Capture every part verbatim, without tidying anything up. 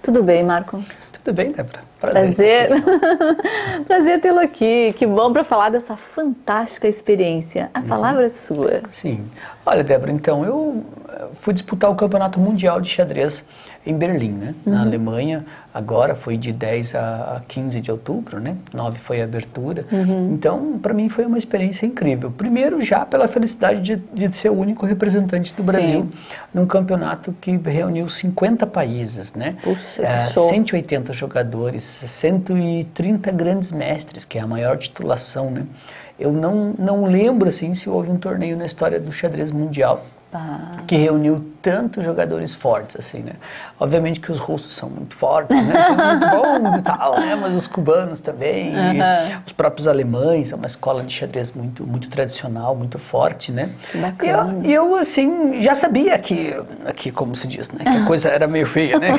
Tudo bem, Marco? Tudo bem, Débora? Prazer. Prazer, Prazer tê-lo aqui. Que bom para falar dessa fantástica experiência. A palavra é sua. Sim. Olha, Débora, então, eu fui disputar o Campeonato Mundial de Xadrez em Berlim, né? Uhum. Na Alemanha. Agora foi de dez a quinze de outubro, né? nove foi a abertura. Uhum. Então, para mim foi uma experiência incrível. Primeiro, já pela felicidade de, de ser o único representante do Brasil Sim. num campeonato que reuniu cinquenta países, né? Puxa, é, cento e oitenta jogadores, cento e trinta grandes mestres, que é a maior titulação, né? Eu não, não lembro, assim, se houve um torneio na história do xadrez mundial ah. que reuniu tantos jogadores fortes, assim, né? Obviamente que os russos são muito fortes, né? São muito bons e tal, né? Mas os cubanos também, uhum. e os próprios alemães, é uma escola de xadrez muito, muito tradicional, muito forte, né? Que bacana. E eu, eu, assim, já sabia que, que, como se diz, né? Que a coisa era meio feia, né?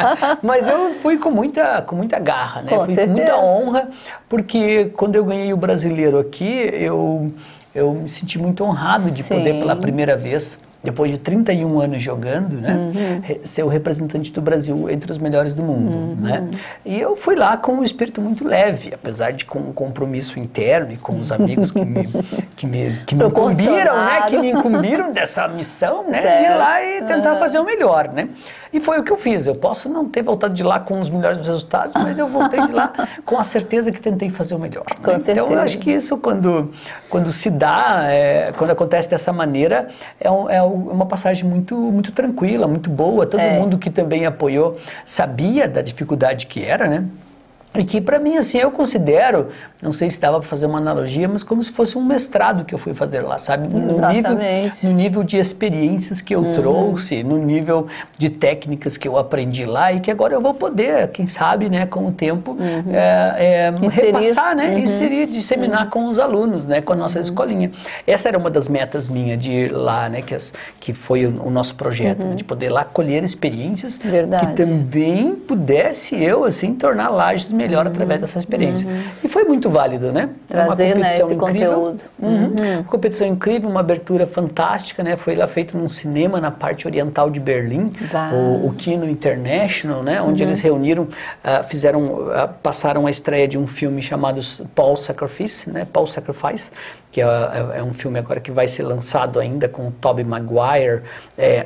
Mas eu fui com muita, com muita garra, né? Com fui certeza. com muita honra, porque quando eu ganhei o brasileiro aqui, eu, eu me senti muito honrado de Sim. poder, pela primeira vez, depois de trinta e um anos jogando, né, uhum. ser o representante do Brasil entre os melhores do mundo, uhum. né? E eu fui lá com um espírito muito leve, apesar de com um compromisso interno e com os amigos que me, que me, que me incumbiram, né, que me incumbiram dessa missão, né, de ir lá e tentar uhum. fazer o melhor, né? E foi o que eu fiz. Eu posso não ter voltado de lá com os melhores resultados, mas eu voltei de lá com a certeza que tentei fazer o melhor. Com né? certeza. Então, eu acho que isso, quando, quando se dá, é, quando acontece dessa maneira, é, um, é uma passagem muito, muito tranquila, muito boa. Todo é. mundo que também apoiou sabia da dificuldade que era, né? E que, para mim, assim, eu considero, não sei se dava para fazer uma analogia, mas como se fosse um mestrado que eu fui fazer lá, sabe? No nível, no nível de experiências que eu uhum. trouxe, no nível de técnicas que eu aprendi lá e que agora eu vou poder, quem sabe, né, com o tempo, uhum. é, é, repassar, né? Uhum. Inserir, disseminar uhum. com os alunos, né? Com a nossa uhum. escolinha. Essa era uma das metas minhas de ir lá, né? Que, as, que foi o, o nosso projeto, uhum. né, de poder ir lá colher experiências Verdade. que também pudesse eu, assim, tornar Lages melhor uhum. através dessa experiência. Uhum. E foi muito válido, né? Trazer, uma né, esse incrível. conteúdo. Uhum. Uhum. Uma competição incrível, uma abertura fantástica, né? Foi lá feito num cinema na parte oriental de Berlim, o, o Kino International, né? Onde uhum. eles reuniram, uh, fizeram, uh, passaram a estreia de um filme chamado Paul Sacrifice, né? Paul Sacrifice, que é, é, é um filme agora que vai ser lançado ainda com o Tobey Maguire, é,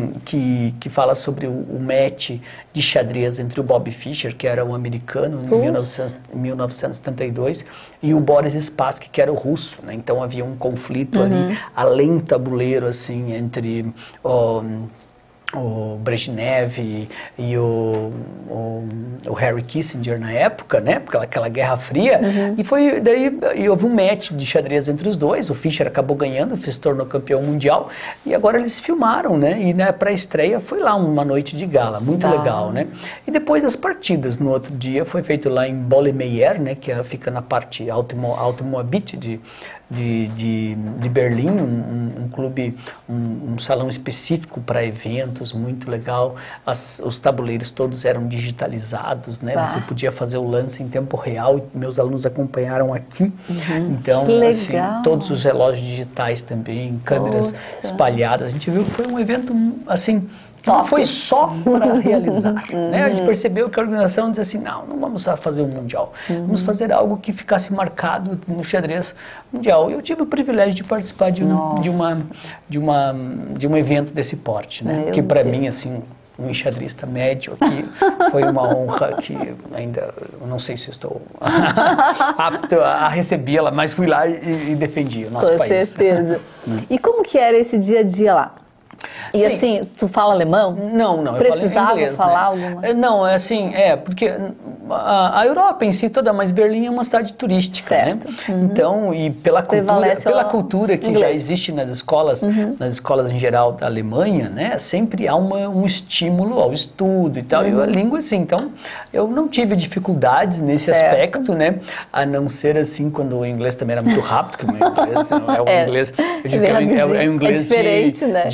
que, que fala sobre o, o match de xadrez entre o Bobby Fischer, que era um americano, em mil novecentos e setenta e dois, e o Boris Spassky, que era o russo, né? Então havia um conflito uhum. ali, além do tabuleiro, assim, entre o, o Brezhnev e, e o, o, o Harry Kissinger na época, né? Porque aquela Guerra Fria, uhum. e foi daí e houve um match de xadrez entre os dois. O Fischer acabou ganhando, se tornou campeão mundial, e agora eles filmaram, né? E na pré-estreia foi lá uma noite de gala, muito tá. legal, né? E depois as partidas no outro dia foi feito lá em Bolle-Meier, né? Que fica na parte Alto Moabit de De, de, de Berlim, um, um clube, um, um salão específico para eventos, muito legal. As, os tabuleiros todos eram digitalizados, né? Bah. Você podia fazer o lance em tempo real, e meus alunos acompanharam aqui. Uhum. Então, assim, todos os relógios digitais também, câmeras Poxa. espalhadas. A gente viu que foi um evento, assim, que não foi só para realizar, uhum. né? A gente percebeu que a organização disse assim, não, não vamos fazer um mundial, uhum. vamos fazer algo que ficasse marcado no xadrez mundial. Eu tive o privilégio de participar de um, de uma, de uma, de um evento desse porte, né? Meu que para mim, assim, um enxadrista médio aqui, foi uma honra que ainda, eu não sei se eu estou apto a recebê-la, mas fui lá e, e defendi o nosso Com país. Com certeza. E como que era esse dia a dia lá? E Sim. assim, tu fala alemão? Não, não, eu Precisava falo inglês, falar né? alguma? Não, é assim, é, porque a, a Europa em si toda, mas Berlim é uma cidade turística, certo. né? Uhum. Então, e pela cultura, pela cultura que inglês. já existe nas escolas, uhum. nas escolas em geral da Alemanha, né? Sempre há uma, um estímulo ao estudo e tal, uhum. e a língua assim, então eu não tive dificuldades nesse certo. aspecto, né? A não ser assim, quando o inglês também era muito rápido, que o meu inglês não é o é, inglês, eu digo é que é, é, é o inglês é diferente, de, né? de ir na padaria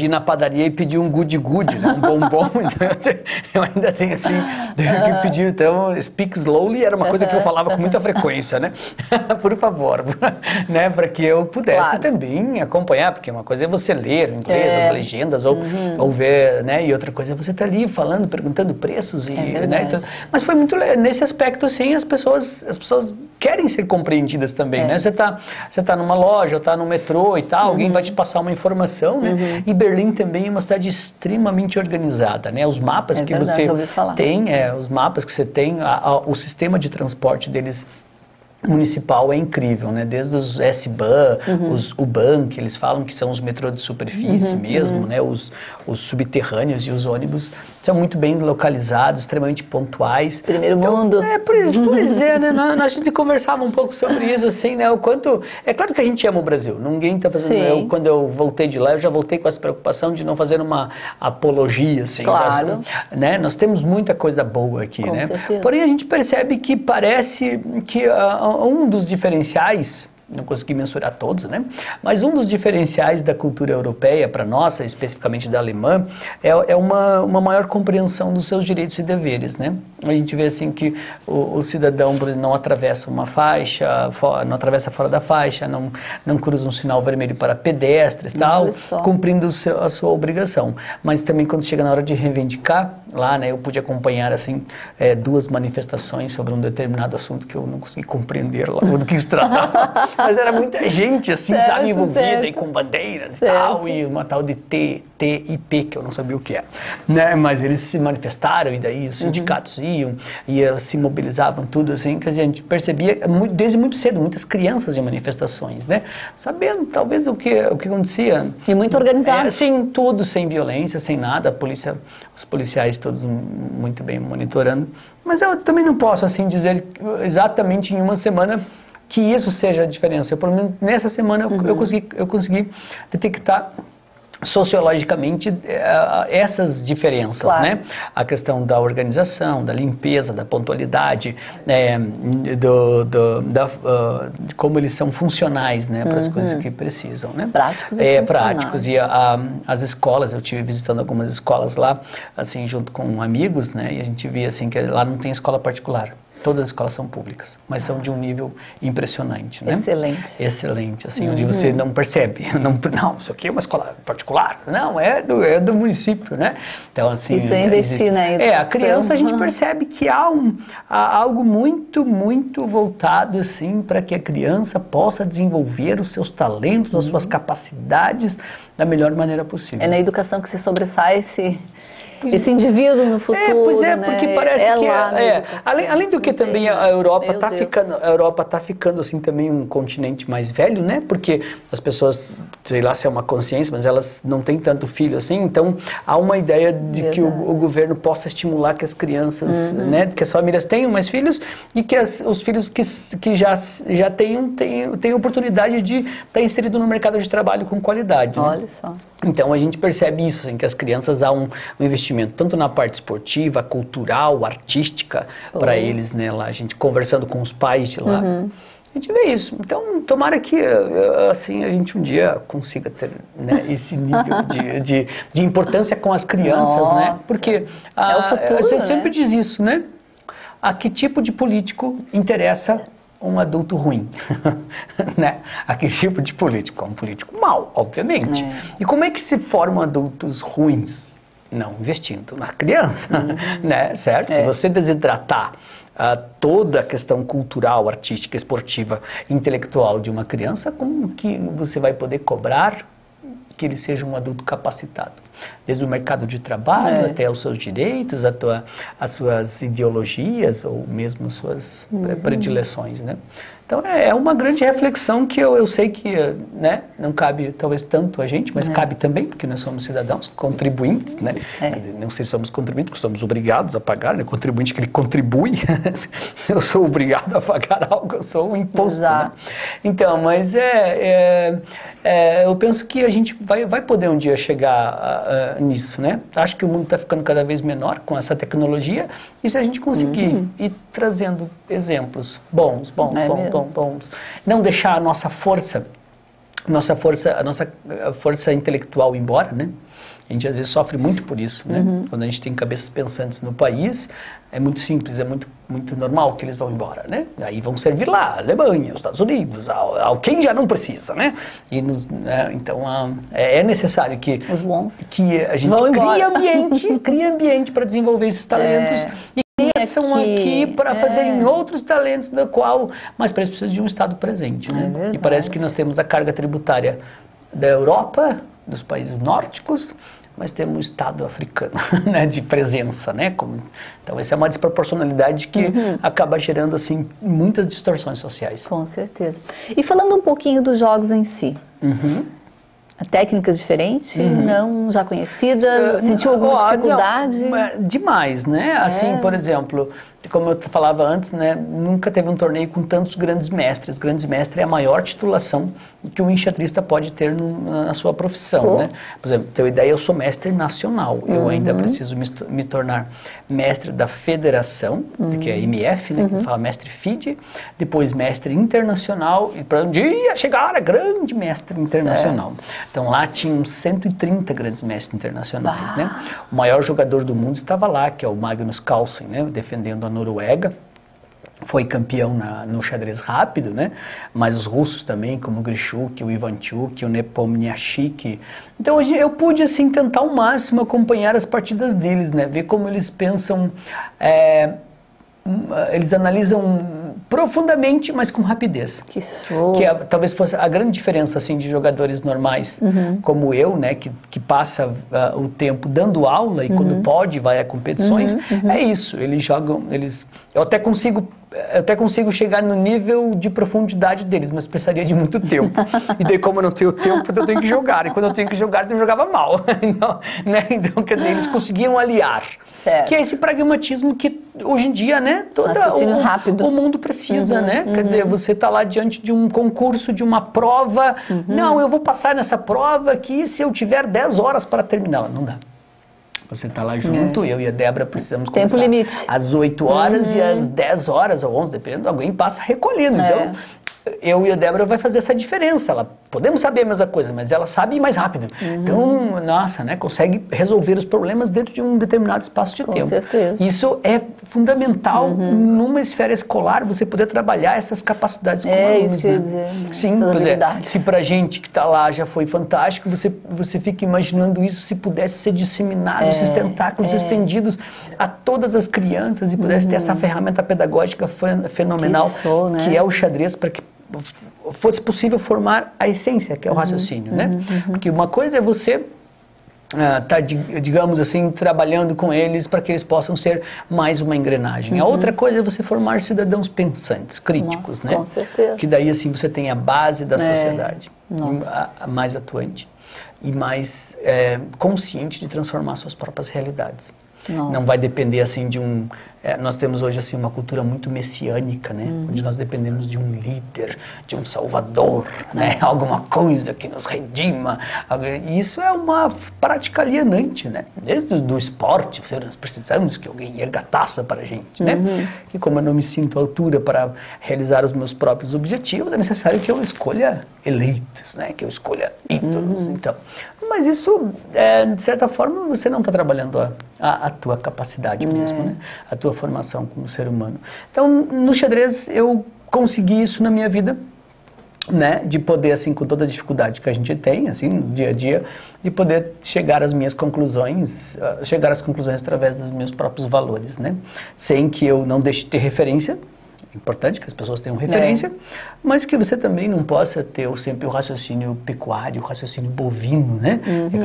padaria e pedir um good-good, né? Um bombom. Então, eu, te, eu ainda tenho assim, tenho que pedir, então, speak slowly era uma coisa que eu falava com muita frequência, né? Por favor, né? Para que eu pudesse claro. também acompanhar, porque uma coisa é você ler em inglês, é. as legendas, ou, uhum. ou ver, né? E outra coisa é você estar tá ali falando, perguntando preços. E, é né? Então, mas foi muito, nesse aspecto, assim, as pessoas, as pessoas querem ser compreendidas também, é. né? Você está você tá numa loja, ou está no metrô e tal, uhum. alguém vai te passar uma informação, né? Uhum. E Berlim também é uma cidade extremamente organizada, né? Os mapas é que verdade, você tem, é, os mapas que você tem, a, a, o sistema de transporte deles municipal é incrível, né? Desde os S-Bahn, uhum. os U-Bahn, que eles falam que são os metrôs de superfície uhum, mesmo, uhum. né? Os, os subterrâneos e os ônibus são muito bem localizados, extremamente pontuais. Primeiro então, mundo. É, pois, pois é, né? Nós, a gente conversava um pouco sobre isso, assim, né? O quanto... É claro que a gente ama o Brasil. Ninguém está fazendo... Eu, quando eu voltei de lá, eu já voltei com essa preocupação de não fazer uma apologia, assim. Claro. Assim, né? Nós temos muita coisa boa aqui, com né? certeza. Porém, a gente percebe que parece que uh, um dos diferenciais, não consegui mensurar todos, né? Mas um dos diferenciais da cultura europeia para nossa, especificamente da alemã, é, é uma, uma maior compreensão dos seus direitos e deveres, né? A gente vê assim que o, o cidadão não atravessa uma faixa, for, não atravessa fora da faixa, não, não cruza um sinal vermelho para pedestres e tal, cumprindo o seu, a sua obrigação. Mas também quando chega na hora de reivindicar, lá, né, eu pude acompanhar assim é, duas manifestações sobre um determinado assunto que eu não consegui compreender lá do que se tratava. Mas era muita gente, assim, certo, sabe, envolvida certo. e com bandeiras certo. e tal, e uma tal de T, T I P, que eu não sabia o que é, né? Mas eles se manifestaram e daí os sindicatos uhum. iam e se mobilizavam, tudo assim, que a gente percebia desde muito cedo, muitas crianças em manifestações, né? Sabendo talvez o que, o que acontecia. E muito organizado. É, sim, tudo sem violência, sem nada, a polícia, os policiais todos muito bem monitorando. Mas eu também não posso, assim, dizer exatamente em uma semana que isso seja a diferença. Pelo menos nessa semana uhum. eu, consegui, eu consegui detectar sociologicamente essas diferenças, claro. né? A questão da organização, da limpeza, da pontualidade, é, do, do, da, uh, de como eles são funcionais, né? Para as uhum. coisas que precisam, né? Práticos e é, funcionais. Práticos. E a, a, as escolas, eu estive visitando algumas escolas lá, assim, junto com amigos, né? E a gente via, assim, que lá não tem escola particular. Todas as escolas são públicas, mas são de um nível impressionante, né? Excelente. Excelente, assim, uhum. onde você não percebe, não, não, isso aqui é uma escola particular, não, é do, é do município, né? Então, assim... Isso é investir na educação. É, a criança a gente percebe que há, um, há algo muito, muito voltado, assim, para que a criança possa desenvolver os seus talentos, uhum. as suas capacidades da melhor maneira possível. É na educação que se sobressai esse... Esse indivíduo no futuro, é, pois é, né? porque parece é que lá é, é, além, além do que também a Europa está ficando, a Europa tá ficando assim também um continente mais velho, né? Porque as pessoas, sei lá se é uma consciência, mas elas não têm tanto filho assim, então há uma ideia de Verdade. que o, o governo possa estimular que as crianças, uhum. né, que as famílias tenham mais filhos e que as, os filhos que, que já já tenham tenham, tenham oportunidade de estar inserido no mercado de trabalho com qualidade. Olha né? só. Então a gente percebe isso, assim, que as crianças há um, um investimento tanto na parte esportiva, cultural, artística, oh. para eles, né, lá, a gente conversando com os pais de lá, uhum. a gente vê isso. Então, tomara que, assim, a gente um dia consiga ter, né, esse nível de, de, de importância com as crianças, Nossa. né, porque a, é o futuro, você né? sempre diz isso, né, a que tipo de político interessa um adulto ruim, né? A que tipo de político? Um político mau, obviamente. É. E como é que se formam adultos ruins? Não investindo na criança, uhum. né? Certo? É. Se você desidratar uh, toda a questão cultural, artística, esportiva, intelectual de uma criança, como que você vai poder cobrar que ele seja um adulto capacitado? Desde o mercado de trabalho é. até os seus direitos, a tua, as suas ideologias ou mesmo as suas uhum. predileções, né? Então é uma grande reflexão que eu, eu sei que, né, não cabe talvez tanto a gente, mas é. cabe também, porque nós somos cidadãos contribuintes, né? É. Quer dizer, não sei se somos contribuintes, porque somos obrigados a pagar, né? Contribuinte que ele contribui, se eu sou obrigado a pagar algo, eu sou um imposto, né? Então, mas é, é, é, eu penso que a gente vai, vai poder um dia chegar uh, nisso, né? Acho que o mundo está ficando cada vez menor com essa tecnologia, e se a gente conseguir uhum. ir trazendo exemplos bons, bons, é bons, bons, bons, não deixar a nossa força nossa força, a nossa força intelectual embora, né? A gente às vezes sofre muito por isso, né? Uhum. Quando a gente tem cabeças pensantes no país, é muito simples, é muito, muito normal que eles vão embora, né? Aí vão servir lá, a Alemanha, os Estados Unidos, ao, ao quem já não precisa, né? E nos, né? Então a, é necessário que, os bons que a gente crie ambiente, crie ambiente para desenvolver esses talentos é. e são aqui, aqui para é. fazerem outros talentos, do qual, mas para isso precisa de um Estado presente, né? É e parece que nós temos a carga tributária da Europa, dos países nórdicos, mas temos um Estado africano, né, de presença, né? Como, então essa é uma desproporcionalidade que uhum. acaba gerando assim muitas distorções sociais. Com certeza. E falando um pouquinho dos jogos em si. Uhum. Técnicas diferentes, uhum. não já conhecidas, uh, sentiu alguma oh, dificuldade? Não, demais, né? É. Assim, por exemplo, como eu falava antes, né, nunca teve um torneio com tantos grandes mestres. Grandes mestres é a maior titulação que um enxadrista pode ter no, na sua profissão, oh. né? Por exemplo, ter uma ideia, eu sou mestre nacional. Uhum. Eu ainda preciso me, me tornar mestre da federação, uhum. que é M F, né, uhum. que fala mestre F I D E, depois mestre internacional, e para um dia chegar a grande mestre internacional. Certo. Então lá tinham cento e trinta grandes mestres internacionais, bah. né? O maior jogador do mundo estava lá, que é o Magnus Carlsen, né, defendendo a Noruega. Foi campeão na, no xadrez rápido, né? Mas os russos também, como o Grishuk, o Ivanchuk, o Nepomniachtchi. Então eu pude assim tentar ao máximo acompanhar as partidas deles, né? Ver como eles pensam, é, eles analisam profundamente, mas com rapidez. Que show! Que é, talvez fosse a grande diferença assim de jogadores normais, uhum. como eu, né? Que, que passa uh, o tempo dando aula e uhum. quando pode vai a competições. Uhum, uhum. É isso. Eles jogam, eles. Eu até consigo Eu até consigo chegar no nível de profundidade deles, mas precisaria de muito tempo. E daí, como eu não tenho tempo, eu tenho que jogar. E quando eu tenho que jogar, eu jogava mal. Então, né? Então, quer dizer, eles conseguiam aliar. Certo. Que é esse pragmatismo que, hoje em dia, né, todo o, rápido. o mundo precisa, uhum, né? Uhum. Quer dizer, você está lá diante de um concurso, de uma prova. Uhum. Não, eu vou passar nessa prova aqui se eu tiver dez horas para terminá-la. Não dá. Você está lá junto, é. eu e a Débora precisamos Tempo começar limite. às oito horas uhum. e às dez horas ou onze, dependendo, alguém passa recolhendo. É. Então, eu e a Débora vai fazer essa diferença. Ela, podemos saber a mesma coisa, mas ela sabe ir mais rápido. Uhum. Então, nossa, né, consegue resolver os problemas dentro de um determinado espaço de Com tempo. certeza. Isso é fundamental uhum. numa esfera escolar, você poder trabalhar essas capacidades com é, alunos. Isso que né? eu ia dizer. Sim, pois é, se pra gente que está lá já foi fantástico, você, você fica imaginando isso se pudesse ser disseminado, é, esses tentáculos é. estendidos a todas as crianças e pudesse uhum. ter essa ferramenta pedagógica fenomenal que, show, né? que é o xadrez, para que fosse possível formar a essência, que é o uhum, raciocínio, uhum, né? Uhum. Porque uma coisa é você estar, uh, tá, digamos assim, trabalhando com eles para que eles possam ser mais uma engrenagem. Uhum. A outra coisa é você formar cidadãos pensantes, críticos, Não, né? Com certeza. Que daí, assim, você tem a base da é. sociedade, a, a mais atuante e mais é, consciente de transformar suas próprias realidades. Nossa. Não vai depender assim de um... É, nós temos hoje assim uma cultura muito messiânica, né? Uhum. Onde nós dependemos de um líder, de um salvador, uhum. né? Alguma coisa que nos redima. E isso é uma prática alienante, né? Desde o do esporte, nós precisamos que alguém erga a taça para a gente, né? Uhum. E como eu não me sinto à altura para realizar os meus próprios objetivos, é necessário que eu escolha eleitos, né? Que eu escolha ídolos, uhum. então. Mas isso, é, de certa forma, você não está trabalhando a, a, a tua capacidade é. mesmo, né? A tua formação como ser humano. Então, no xadrez, eu consegui isso na minha vida, né? De poder, assim, com toda a dificuldade que a gente tem, assim, no dia a dia, de poder chegar às minhas conclusões, uh, chegar às conclusões através dos meus próprios valores, né? Sem que eu não deixe de ter referência. É importante que as pessoas tenham referência, é. mas que você também não possa ter sempre o raciocínio pecuário, o raciocínio bovino, né?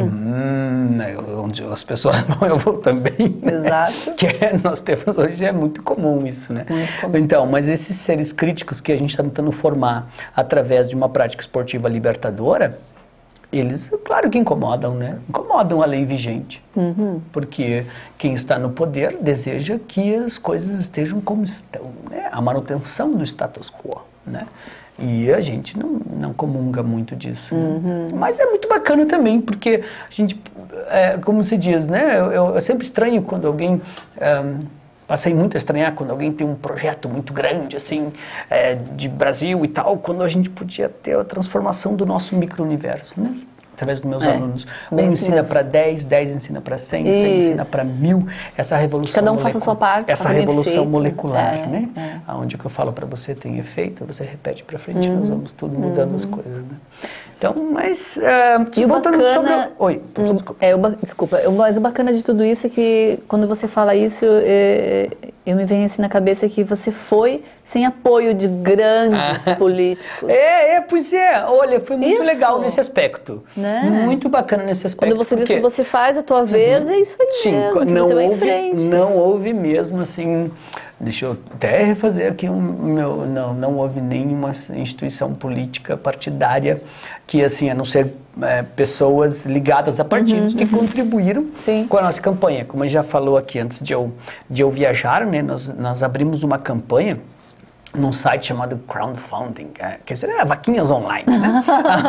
Uhum. Hum, onde as pessoas vão, eu vou também. Exato. Né? Que é, nós temos hoje, é muito comum isso, né? Muito comum. Então, mas esses seres críticos que a gente está tentando formar através de uma prática esportiva libertadora, eles, claro que incomodam, né? Incomodam a lei vigente. Uhum. Porque quem está no poder deseja que as coisas estejam como estão, né? A manutenção do status quo, né? E a gente não, não comunga muito disso. Uhum. Né? Mas é muito bacana também, porque a gente, é, como se diz, né? Eu, eu, eu sempre estranho quando alguém... É, passei muito a estranhar quando alguém tem um projeto muito grande, assim, é, de Brasil e tal, quando a gente podia ter a transformação do nosso micro-universo, né? Através dos meus é, alunos. Um ensina para dez, dez ensina para cem, cem ensina para mil. Essa revolução Cada um faça a sua parte. Essa revolução molecular, é, né? É. Onde que eu falo para você tem efeito, você repete para frente, uhum. nós vamos tudo mudando uhum. as coisas, né? Então, mas... Uh, e voltando bacana, sobre... O... Oi, desculpa. É, o, desculpa. Mas o bacana de tudo isso é que, quando você fala isso, é, eu me venho assim na cabeça que você foi sem apoio de grandes ah. políticos. É, é, pois é. Olha, foi muito isso. legal nesse aspecto. Né? Muito bacana nesse aspecto. Quando você porque... diz que você faz a tua vez, uhum. é isso aí Sim, mesmo, não você vai houve, em frente. Não houve mesmo, assim... Deixa eu até refazer aqui um meu... Não, não houve nenhuma instituição política partidária que, assim, a não ser é, pessoas ligadas a partidos uhum, que uhum. contribuíram Sim. com a nossa campanha. Como a gente já falou aqui antes de eu, de eu viajar, né, nós, nós abrimos uma campanha num site chamado crowdfunding, quer dizer, é vaquinhas online, né?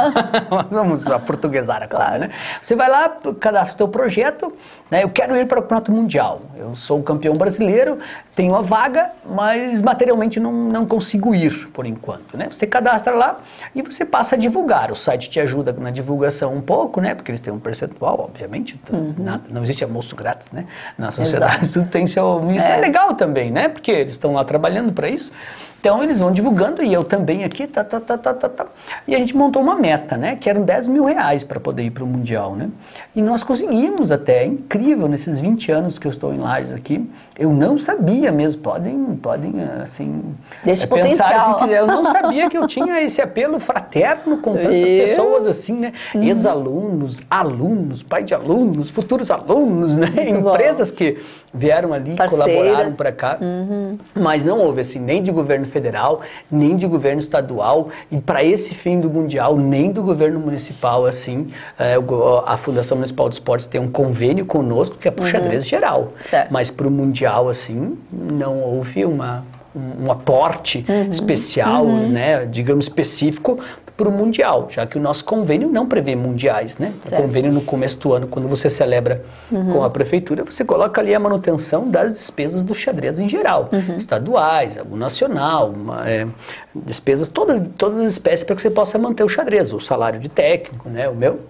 Vamos aportuguesar a coisa, claro. né? Você vai lá, cadastra o teu projeto, né? Eu quero ir para o campeonato mundial, eu sou campeão brasileiro, tenho a vaga, mas materialmente não, não consigo ir, por enquanto, né? Você cadastra lá e você passa a divulgar, o site te ajuda na divulgação um pouco, né? Porque eles têm um percentual, obviamente, uhum. nada, não existe almoço grátis, né? Na sociedade Exato. Tudo tem seu... Isso é. é legal também, né? Porque eles estão lá trabalhando para isso. Então eles vão divulgando e eu também aqui, tá, tá, tá, tá, tá, tá. E a gente montou uma meta, né? Que eram dez mil reais para poder ir para o Mundial, né? E nós conseguimos até, é incrível, nesses vinte anos que eu estou em Lages aqui, eu não sabia mesmo, podem, podem assim, Deixa é, pensar que, que eu não sabia que eu tinha esse apelo fraterno com tantas eu? pessoas assim, né? Uhum. Ex-alunos, alunos, pai de alunos, futuros alunos, né? Muito Empresas bom. que vieram ali, Parceiras. colaboraram para cá, uhum. mas não houve assim, nem de governo federal, nem de governo estadual, e para esse fim do Mundial, nem do governo municipal, assim, é, a Fundação Municipal de Esportes tem um convênio conosco que é para o uhum. xadrez geral, certo. mas para o Mundial, assim, não houve uma, um, um aporte uhum. especial, uhum. né, digamos, específico para o Mundial, já que o nosso convênio não prevê mundiais, né? Certo. O convênio no começo do ano, quando você celebra uhum. com a prefeitura, você coloca ali a manutenção das despesas do xadrez em geral, uhum. estaduais, algo nacional, uma, é, despesas, todas, todas as espécies para que você possa manter o xadrez, o salário de técnico, né, o meu.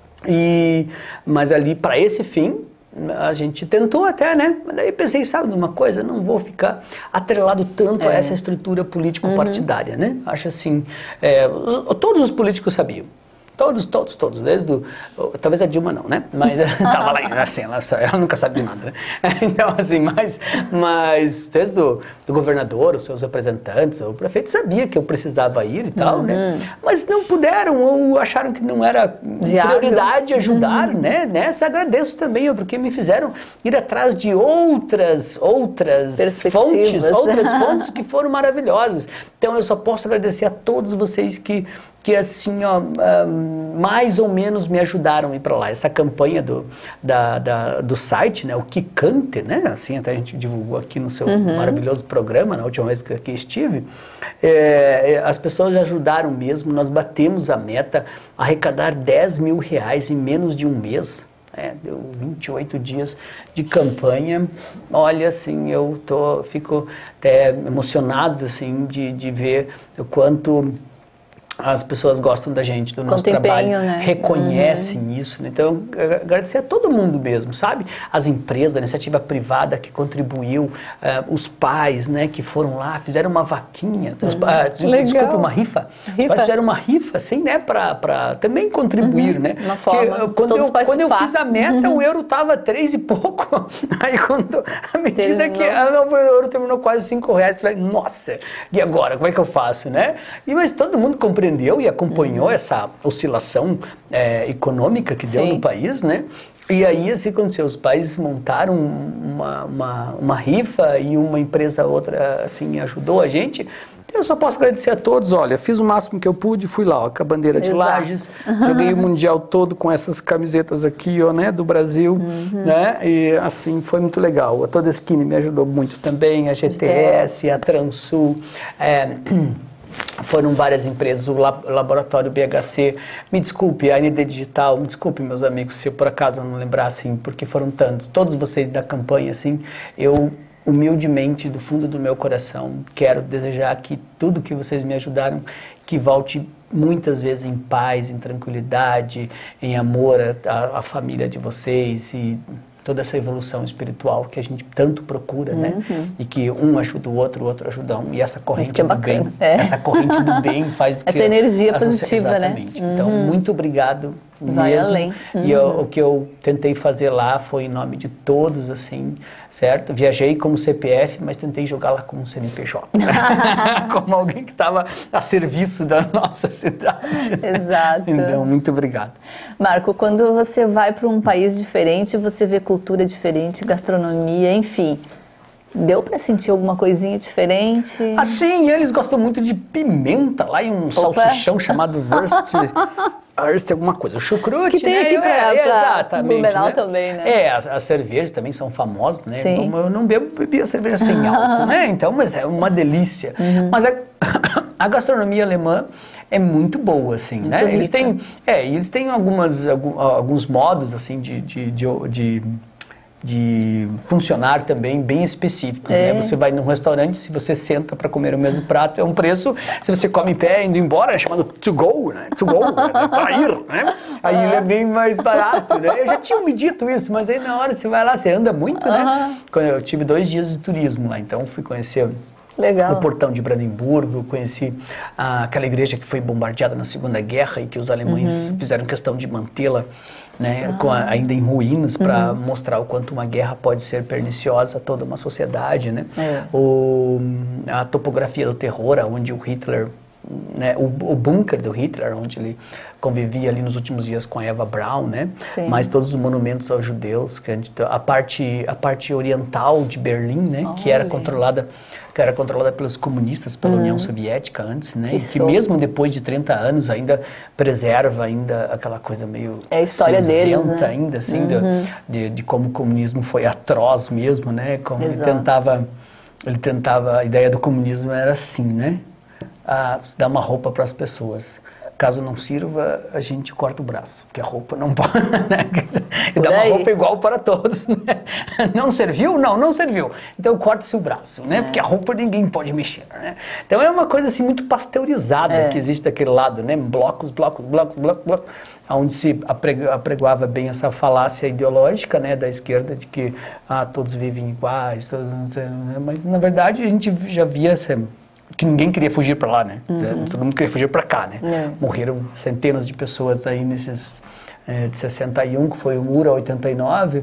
E, mas ali, para esse fim, a gente tentou até, né? Mas daí pensei, sabe de uma coisa? Não vou ficar atrelado tanto é. a essa estrutura político-partidária, uhum. né? Acho assim, é, todos os políticos sabiam. Todos, todos, todos, desde o, talvez a Dilma não, né? Mas estava lá, assim, ela, ela nunca sabe de nada, né? Então, assim, mas, mas desde o do governador, os seus representantes, o prefeito sabia que eu precisava ir e tal, uhum. né? Mas não puderam, ou acharam que não era Viável. prioridade ajudar, uhum. né? Nessa agradeço também, porque me fizeram ir atrás de outras, outras fontes, outras fontes que foram maravilhosas. Então, eu só posso agradecer a todos vocês que que assim, ó, um, mais ou menos me ajudaram a ir para lá. Essa campanha do, da, da, do site, né, o Kikante, né, assim, até a gente divulgou aqui no seu uhum. maravilhoso programa, na última vez que aqui estive, é, as pessoas ajudaram mesmo, nós batemos a meta, arrecadar dez mil reais em menos de um mês. É, deu vinte e oito dias de campanha. Olha, assim, eu tô, fico até emocionado, assim, de, de ver o quanto as pessoas gostam da gente, do nosso Quanto trabalho, empenho, né? reconhecem uhum. isso. Né? Então, agradecer a todo mundo mesmo, sabe? As empresas, a iniciativa privada que contribuiu, uh, os pais, né, que foram lá, fizeram uma vaquinha, uhum. os, uh, desculpe, uma rifa. rifa. Os pais fizeram uma rifa, assim, né, para também contribuir, uhum. né? Uma forma Porque, quando, eu, quando eu fiz a meta, uhum. o euro estava três e pouco. Aí, quando, à medida terminou. que a, não, o euro terminou quase cinco reais, eu falei, nossa, e agora? Como é que eu faço, né? E, mas todo mundo compreendeu e acompanhou uhum. essa oscilação é, econômica que deu Sim. no país, né? E aí, assim, aconteceu, os pais montaram uma, uma, uma rifa e uma empresa outra, assim, ajudou a gente. Eu só posso agradecer a todos, olha, fiz o máximo que eu pude, fui lá, ó, com a bandeira de Exato. Lages, joguei o Mundial todo com essas camisetas aqui, ó, né, do Brasil, uhum. né, e assim, foi muito legal. A Toda Esquina me ajudou muito também, a G T S, a Transul, é, foram várias empresas, o Laboratório B H C, me desculpe, a N D Digital, me desculpe, meus amigos, se eu por acaso não lembrar, assim, porque foram tantos, todos vocês da campanha, assim, eu humildemente, do fundo do meu coração, quero desejar que tudo que vocês me ajudaram, que volte muitas vezes em paz, em tranquilidade, em amor à, à família de vocês e toda essa evolução espiritual que a gente tanto procura, uhum. né? E que um ajuda o outro, o outro ajuda um, e essa corrente é do bacana. bem, É. essa corrente do bem faz que... Essa energia essa, positiva, exatamente. né? Então, uhum. muito obrigado Vai mesmo. além. Uhum. E eu, o que eu tentei fazer lá foi em nome de todos, assim, certo? Viajei como C P F, mas tentei jogar lá como C N P J. Como alguém que estava a serviço da nossa cidade. Exato. Então, muito obrigado. Marco, quando você vai para um país diferente, você vê cultura diferente, gastronomia, enfim... Deu para sentir alguma coisinha diferente? Assim, eles gostam muito de pimenta, lá em um Opa. salsichão chamado Wurst, Wurst alguma coisa, o chucrute, que tem né? aqui pra, é, pra exatamente, Blumenau né? também, né? É, as, as cervejas também são famosas, né? Sim. Eu não bebo bebia cerveja sem álcool, né? Então, mas é uma delícia. Uhum. Mas a, a gastronomia alemã é muito boa, assim, muito né? Rica. Eles têm, é, eles têm algumas, alguns modos, assim, de, de, de, de de funcionar também bem específicos, é. né? Você vai num restaurante, se você senta para comer o mesmo prato, é um preço, se você come em pé, indo embora, é chamado to go, né? To go, né? Para ir, né? Aí ele é bem mais barato, né? Eu já tinha me dito isso, mas aí na hora você vai lá, você anda muito, né? Uh-huh. Eu tive dois dias de turismo lá, então fui conhecer... Legal. O portão de Brandemburgo, conheci ah, aquela igreja que foi bombardeada na Segunda Guerra e que os alemães uhum. fizeram questão de mantê-la, né, ah. com a, ainda em ruínas, para uhum. mostrar o quanto uma guerra pode ser perniciosa a toda uma sociedade, né? É. O, a topografia do terror, onde o Hitler, né, o, o bunker do Hitler, onde ele convivia ali nos últimos dias com a Eva Braun, né? Sim. Mas todos os monumentos aos judeus, que a, gente, a parte a parte oriental de Berlim, né, Olha. que era controlada que era controlada pelos comunistas, pela uhum. União Soviética antes, né? Que e que mesmo depois de trinta anos ainda preserva ainda aquela coisa meio é a história cinzenta deles, né? ainda, assim, uhum. de, de como o comunismo foi atroz mesmo, né? Como ele tentava, ele tentava, a ideia do comunismo era assim, né? A dar uma roupa para as pessoas. Caso não sirva, a gente corta o braço, porque a roupa não pode, né? E dá uma roupa igual para todos, né? Não serviu? Não, não serviu. Então corta-se o braço, né? É. Porque a roupa ninguém pode mexer, né? Então é uma coisa assim muito pasteurizada é. que existe daquele lado, né? Blocos, blocos, blocos, blocos, blocos, onde se apregoava bem essa falácia ideológica, né, da esquerda, de que ah, todos vivem iguais, todos, mas na verdade a gente já via essa... que ninguém queria fugir para lá, né? Uhum. Todo mundo queria fugir para cá, né? É. Morreram centenas de pessoas aí nesses... É, de sessenta e um, que foi o muro, a oitenta e nove,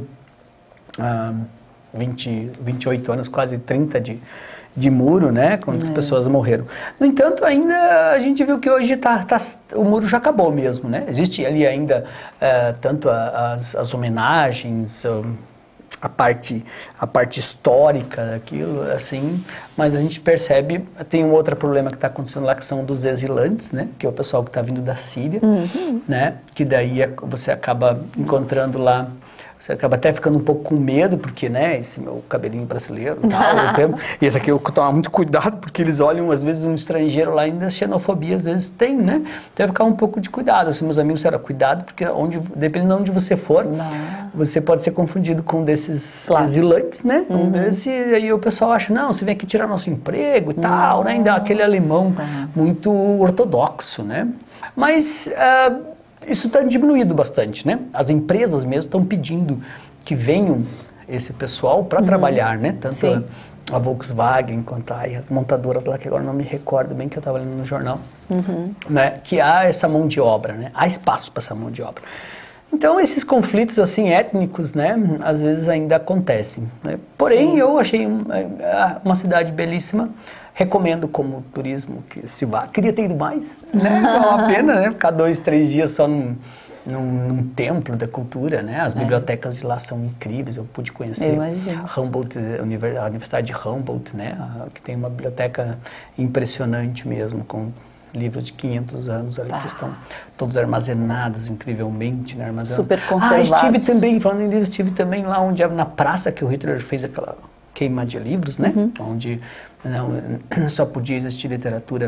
ah, vinte, vinte e oito anos, quase trinta de, de muro, né? Quantas é. pessoas morreram. No entanto, ainda a gente viu que hoje tá, tá, o muro já acabou mesmo, né? Existe ali ainda é, tanto a, as, as homenagens... Um, a parte, a parte histórica daquilo, assim, mas a gente percebe, tem um outro problema que está acontecendo lá, que são dos exilantes, né, que é o pessoal que está vindo da Síria, uhum. né, que daí você acaba encontrando lá, você acaba até ficando um pouco com medo, porque, né, esse meu cabelinho brasileiro, tal, tempo, e esse aqui eu tomo muito cuidado, porque eles olham, às vezes, um estrangeiro lá, ainda xenofobia, às vezes tem, né, então ficar um pouco de cuidado, assim, meus amigos disseram, cuidado, porque onde, dependendo de onde você for, não. você pode ser confundido com um desses claro. exilantes, né, uhum. um desses, e aí o pessoal acha, não, você vem aqui tirar nosso emprego e tal, né, ainda aquele alemão uhum. muito ortodoxo, né, mas... Uh, isso está diminuído bastante, né? As empresas mesmo estão pedindo que venham esse pessoal para uhum. trabalhar, né? Tanto a, a Volkswagen quanto a, as montadoras lá, que agora não me recordo bem, que eu estava lendo no jornal, uhum. né? Que há essa mão de obra, né? Há espaço para essa mão de obra. Então, esses conflitos, assim, étnicos, né? Às vezes ainda acontecem, né? Porém, Sim. eu achei uma, uma cidade belíssima. Recomendo como turismo que se vá. Queria ter ido mais, né? Vale a pena, né? Ficar dois, três dias só num, num, num templo da cultura, né? As é. bibliotecas de lá são incríveis. Eu pude conhecer Humboldt, a Universidade de Humboldt, né? Que tem uma biblioteca impressionante mesmo, com livros de quinhentos anos ali, ah. que estão todos armazenados incrivelmente, né? Armazenados. Super conservados. Ah, estive também, falando em livros, estive também lá onde, na praça que o Hitler fez aquela queima de livros, né? Uhum. Onde não, só podia existir literatura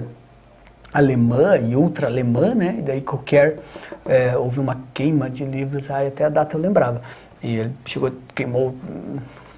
alemã e ultra-alemã, né? E daí qualquer... É, houve uma queima de livros, ah, até a data eu lembrava. E ele chegou, queimou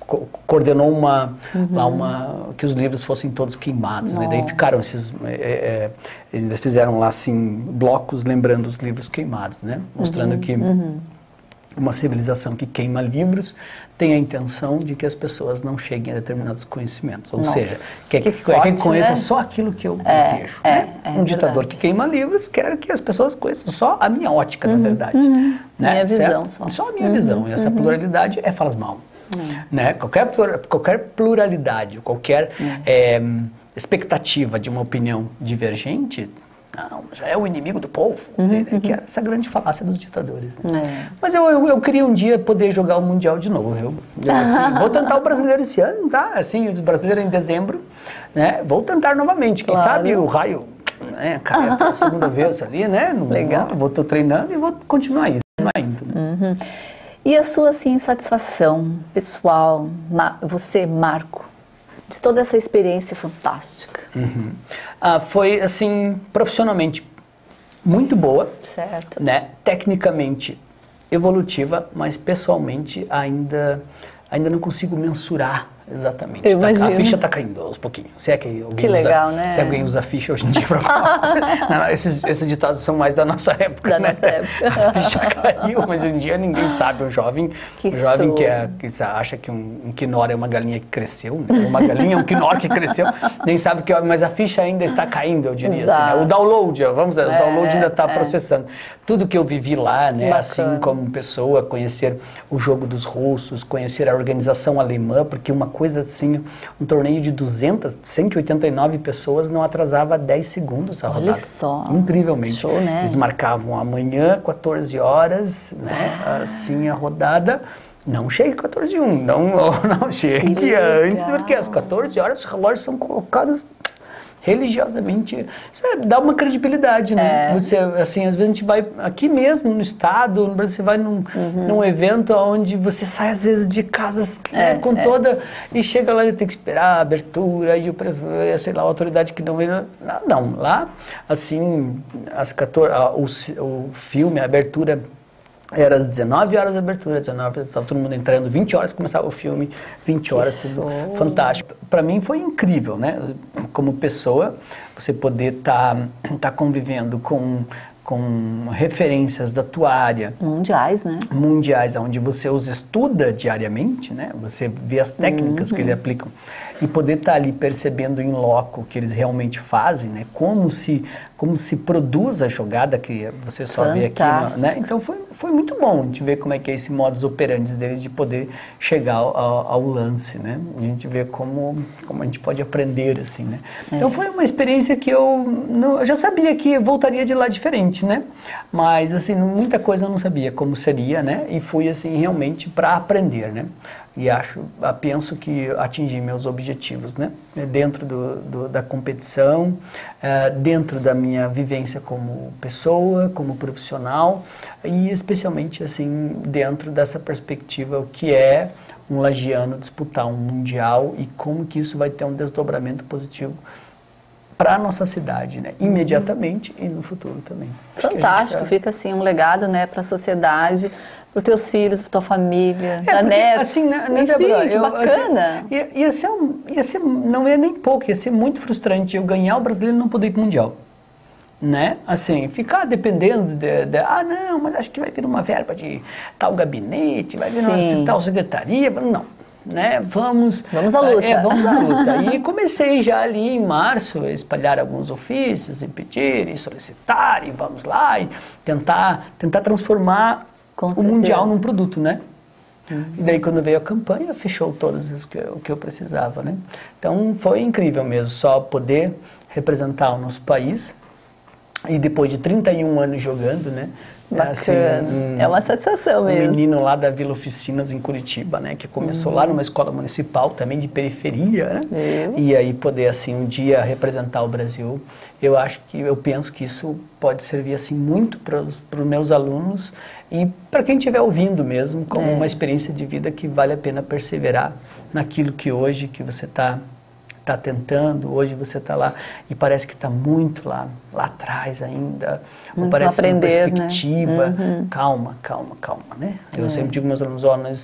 co coordenou uma, uhum. lá uma, que os livros fossem todos queimados, né? Daí ficaram esses, é, é, eles fizeram lá assim, blocos lembrando os livros queimados, né? Mostrando uhum. que uhum. uma civilização que queima livros tem a intenção de que as pessoas não cheguem a determinados conhecimentos, ou Nossa, seja, que, que, forte, que conheça né? só aquilo que eu é, desejo. É, né? é, um é ditador verdade. que queima livros quer que as pessoas conheçam só a minha ótica, uhum, na verdade. Uhum, né? Minha visão certo? só. Só a minha uhum, visão, e essa uhum. pluralidade é faz mal. Uhum. Né? Qualquer, qualquer pluralidade, qualquer uhum. é, expectativa de uma opinião divergente, não, já é o inimigo do povo, uhum, né? uhum. que é essa grande falácia dos ditadores. Né? É. Mas eu, eu, eu queria um dia poder jogar o Mundial de novo, viu? Eu, assim, vou tentar o brasileiro esse ano, tá? Assim, o brasileiro em dezembro, né? Vou tentar novamente, quem claro. sabe o raio, né? Cai a segunda vez ali, né? No, Legal. No, vou tô treinando e vou continuar isso. Indo, né? Uhum. E a sua, assim, satisfação pessoal, você, Marco, de toda essa experiência fantástica? Uhum. Ah, foi, assim, profissionalmente muito boa, certo. né? Tecnicamente evolutiva, mas pessoalmente ainda, ainda não consigo mensurar exatamente. Eu tá, imagino. A ficha está caindo aos pouquinhos. Se é que alguém, que usa, legal, né? se alguém usa ficha hoje em dia para alguma coisa. Não, não, esses, esses ditados são mais da nossa época, da né? nossa época. A ficha caiu, mas hoje em dia ninguém sabe. Um jovem, que um jovem que, é, que acha que um, um quinor é uma galinha que cresceu, né? Uma galinha é um quinor que cresceu, nem sabe que, mas a ficha ainda está caindo, eu diria assim, né? O download, vamos dizer, é, o download ainda está é. processando. Tudo que eu vivi lá, né? Bacana. Assim como pessoa, conhecer o jogo dos russos, conhecer a organização alemã, porque uma coisa assim, um torneio de duzentas, cento e oitenta e nove pessoas não atrasava dez segundos a rodada. Olha só. Incrivelmente. Show, né? Eles marcavam amanhã, quatorze horas, né? Ah. Assim a rodada. Não chegue quatorze e um, não, não chegue antes, porque às quatorze horas os relógios são colocados religiosamente. Isso é, dá uma credibilidade, né? É. Você, assim, às vezes a gente vai aqui mesmo no estado, no Brasil, você vai num, uhum. num evento onde você sai às vezes de casa é, né, com é. toda e chega lá e tem que esperar a abertura e o sei lá, a autoridade que não vem. Não, não, lá assim, às quatorze, a, o, o filme, a abertura era às dezenove horas a abertura, dezenove, estava todo mundo entrando, vinte horas começava o filme, vinte horas, tudo fantástico. Para mim foi incrível, né? Como pessoa, você poder estar tá, tá convivendo com, com referências da tua área. Mundiais, né? Mundiais, onde você os estuda diariamente, né? Você vê as técnicas uhum. que eles aplicam. E poder estar tá ali percebendo em loco o que eles realmente fazem, né? Como se, como se produz a jogada que você só Fantástico. vê aqui, né? Então foi, foi muito bom a gente ver como é que é esse modus operandi deles de poder chegar ao, ao lance, né? A gente vê como, como a gente pode aprender, assim, né? É. Então foi uma experiência que eu, não, eu já sabia que voltaria de lá diferente, né? Mas, assim, muita coisa eu não sabia como seria, né? E fui, assim, realmente para aprender, né? E acho, penso que atingi meus objetivos, né? Dentro do, do, da competição, uh, dentro da minha vivência como pessoa, como profissional e especialmente assim dentro dessa perspectiva o que é um lagiano disputar um mundial e como que isso vai ter um desdobramento positivo para a nossa cidade, né? Imediatamente e no futuro também. Fantástico, gente, fica assim um legado, né, para a sociedade, para os teus filhos, para tua família, é, para netos. Assim, né, né, Enfim, Débora, que eu, bacana. Assim, ia, ia, ser um, ia ser, não é nem pouco, ia ser muito frustrante eu ganhar o brasileiro e não poder ir para o Mundial. Né? Assim, ficar dependendo de, de, ah, não, mas acho que vai vir uma verba de tal gabinete, vai vir uma tal secretaria, não. Né? Vamos, vamos à luta. É, vamos à luta. E comecei já ali em março a espalhar alguns ofícios e pedir e solicitar e vamos lá e tentar, tentar transformar o Mundial num produto, né? Uhum. E daí quando veio a campanha, fechou todos os que, o que eu precisava, né? Então foi incrível mesmo, só poder representar o nosso país e depois de trinta e um anos jogando, né? Bacana. Assim, um, é uma satisfação mesmo. Um menino lá da Vila Oficinas, em Curitiba, né? Que começou uhum. lá numa escola municipal, também de periferia, né? Uhum. E aí poder, assim, um dia representar o Brasil. Eu acho que, eu penso que isso pode servir, assim, muito para os meus alunos e para quem estiver ouvindo mesmo, como é. uma experiência de vida que vale a pena perseverar naquilo que hoje, que você está... está tentando, hoje você está lá e parece que está muito lá, lá atrás ainda, muito ou parece aprender, sem perspectiva, né? Uhum. calma, calma, calma, né? Eu é. sempre digo aos meus alunos, ó, nós,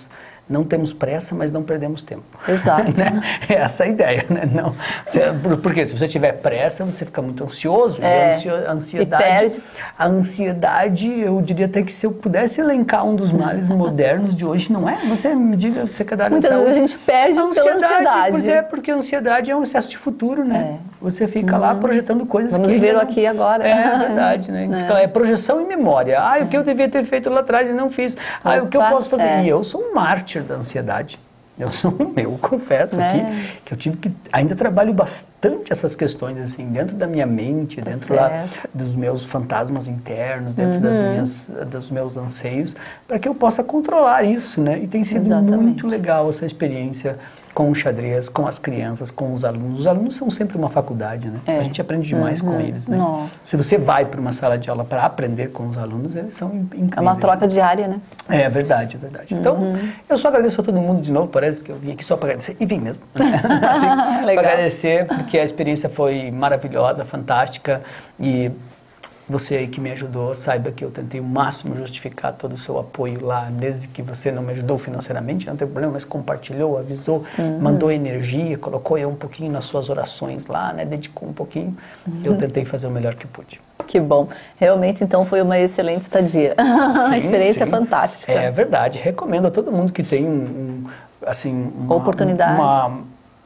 não temos pressa, mas não perdemos tempo. Exato. Né? É essa a ideia, né? Não, porque se você tiver pressa, você fica muito ansioso. É, e a ansiedade, a ansiedade, eu diria até que se eu pudesse elencar um dos males modernos de hoje, não é? Você me diga, secretário Muitas da Saúde. vezes a gente perde a ansiedade, pela ansiedade. Pois é, porque a ansiedade é um excesso de futuro, né? É. Você fica hum. lá projetando coisas Vamos que... Vamos ver aqui agora. É verdade, né? É. Fica lá, é projeção e memória. Ah, o que eu devia ter feito lá atrás e não fiz. Ah, Opa, o que eu posso fazer? É. E eu sou um mártir da ansiedade. Eu sou eu confesso é. aqui que eu tive que ainda trabalho bastante essas questões assim dentro da minha mente, dentro tá lá dos meus fantasmas internos, dentro uhum. das minhas dos meus anseios, para que eu possa controlar isso, né? E tem sido Exatamente. muito legal essa experiência com o xadrez, com as crianças, com os alunos. Os alunos são sempre uma faculdade, né? É. A gente aprende demais uhum. com eles, né? Nossa. Se você vai para uma sala de aula para aprender com os alunos, eles são incríveis. É uma troca diária, né? É verdade, é verdade. Uhum. Então, eu só agradeço a todo mundo de novo, parece que eu vim aqui só para agradecer, e vim mesmo, né? assim, para agradecer, porque a experiência foi maravilhosa, fantástica, e você aí que me ajudou, saiba que eu tentei o máximo justificar todo o seu apoio lá, desde que você não me ajudou financeiramente, não tem problema, mas compartilhou, avisou, uhum. mandou energia, colocou eu um pouquinho nas suas orações lá, né, dedicou um pouquinho, uhum. eu tentei fazer o melhor que pude. Que bom. Realmente, então, foi uma excelente estadia. Uma experiência sim. fantástica. É verdade. Recomendo a todo mundo que tem um, um assim, uma oportunidade. Uma,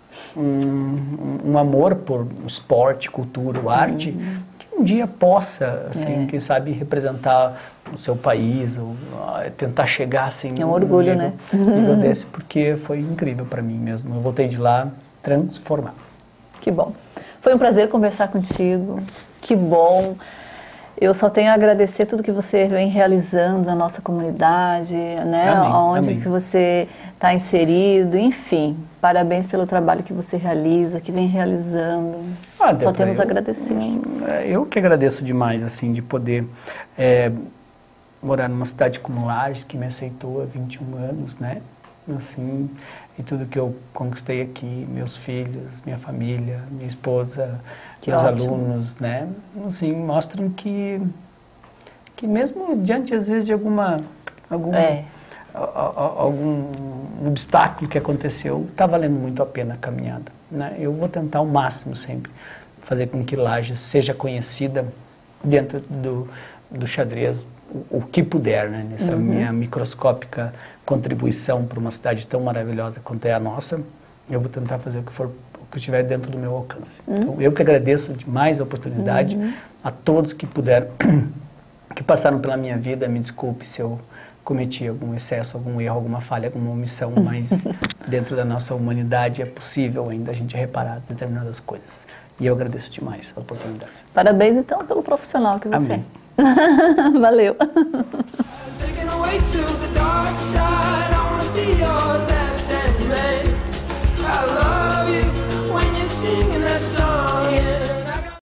um, um amor por esporte, cultura, arte, uhum. que um dia possa, assim, é. quem sabe, representar o seu país, ou uh, tentar chegar, assim, é um orgulho, nível, né? nível desse, porque foi incrível para mim mesmo. Eu voltei de lá transformado. Que bom. Foi um prazer conversar contigo. Que bom. Eu só tenho a agradecer tudo que você vem realizando na nossa comunidade, né? Amém, Onde amém. que você está inserido, enfim. Parabéns pelo trabalho que você realiza, que vem realizando. Ah, Débora, só temos a agradecer. Eu que agradeço demais, assim, de poder é, morar numa cidade como Lages, que me aceitou há vinte e um anos, né? Assim, e tudo que eu conquistei aqui, meus filhos, minha família, minha esposa, que meus ótimo. alunos, né? Assim, mostram que, que mesmo diante, às vezes, de alguma, algum, é. a, a, algum obstáculo que aconteceu, está valendo muito a pena a caminhada, né? Eu vou tentar ao máximo sempre fazer com que Lages seja conhecida dentro do, do xadrez, o, o que puder, né? Nessa uhum. minha microscópica contribuição para uma cidade tão maravilhosa quanto é a nossa, eu vou tentar fazer o que for, o que estiver dentro do meu alcance. Uhum. Então, eu que agradeço demais a oportunidade, uhum. a todos que puderam, que passaram pela minha vida, me desculpe se eu cometi algum excesso, algum erro, alguma falha, alguma omissão, mas dentro da nossa humanidade é possível ainda a gente reparar determinadas coisas. E eu agradeço demais a oportunidade. Parabéns, então, pelo profissional que você Amém. é. Valeu. Taken away to the dark side.